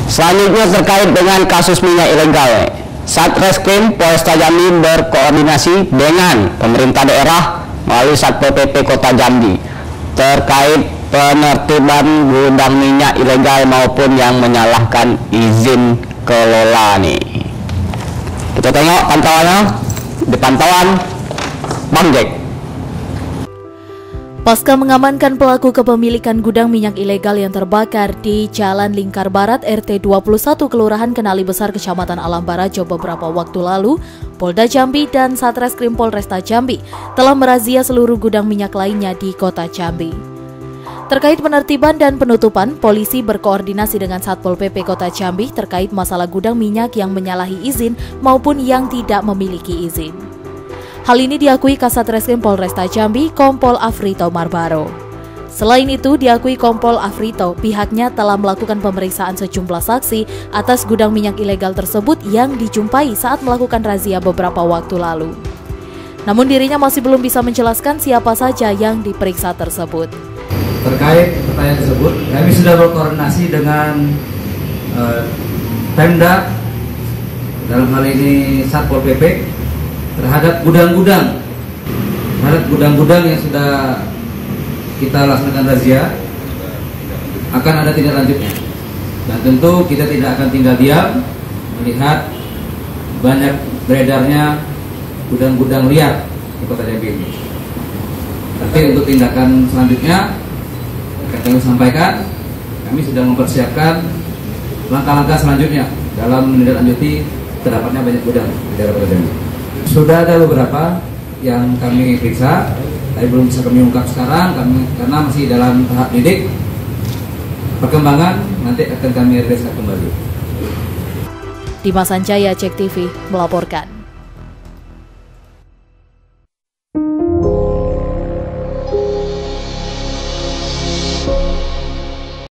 Selanjutnya terkait dengan kasus minyak ilegal, Satreskrim Polresta Jambi berkoordinasi dengan pemerintah daerah melalui Satpol PP Kota Jambi terkait penertiban gudang minyak ilegal maupun yang menyalahkan izin kelola nih. Kita tengok pantauannya di pantauan Bang Jack. Pasca mengamankan pelaku kepemilikan gudang minyak ilegal yang terbakar di Jalan Lingkar Barat RT 21 Kelurahan Kenali Besar Kecamatan Alam Barajo beberapa waktu lalu, Polda Jambi dan Satreskrim Polresta Jambi telah merazia seluruh gudang minyak lainnya di Kota Jambi. Terkait penertiban dan penutupan, polisi berkoordinasi dengan Satpol PP Kota Jambi terkait masalah gudang minyak yang menyalahi izin maupun yang tidak memiliki izin. Hal ini diakui Kasat Reskrim Polresta Jambi, Kompol Afrito Marbaro. Selain itu, diakui Kompol Afrito, pihaknya telah melakukan pemeriksaan sejumlah saksi atas gudang minyak ilegal tersebut yang dijumpai saat melakukan razia beberapa waktu lalu. Namun dirinya masih belum bisa menjelaskan siapa saja yang diperiksa tersebut. Terkait pertanyaan tersebut, kami sudah berkoordinasi dengan Pemda, dalam hal ini Satpol PP, terhadap gudang-gudang yang sudah kita laksanakan razia, akan ada tindak lanjutnya. Dan tentu kita tidak akan tinggal diam melihat banyak beredarnya gudang-gudang liar di Kota Jambi ini. Tapi untuk tindakan selanjutnya, akan kami sampaikan, kami sudah mempersiapkan langkah-langkah selanjutnya dalam menindaklanjuti terdapatnya banyak gudang di daerah Kota Jambi. Sudah ada beberapa yang kami periksa, tapi belum bisa kami ungkap sekarang karena masih dalam tahap lidik. Perkembangan nanti akan kami riliskan kembali. Dimas Anjaya, Cek TV melaporkan.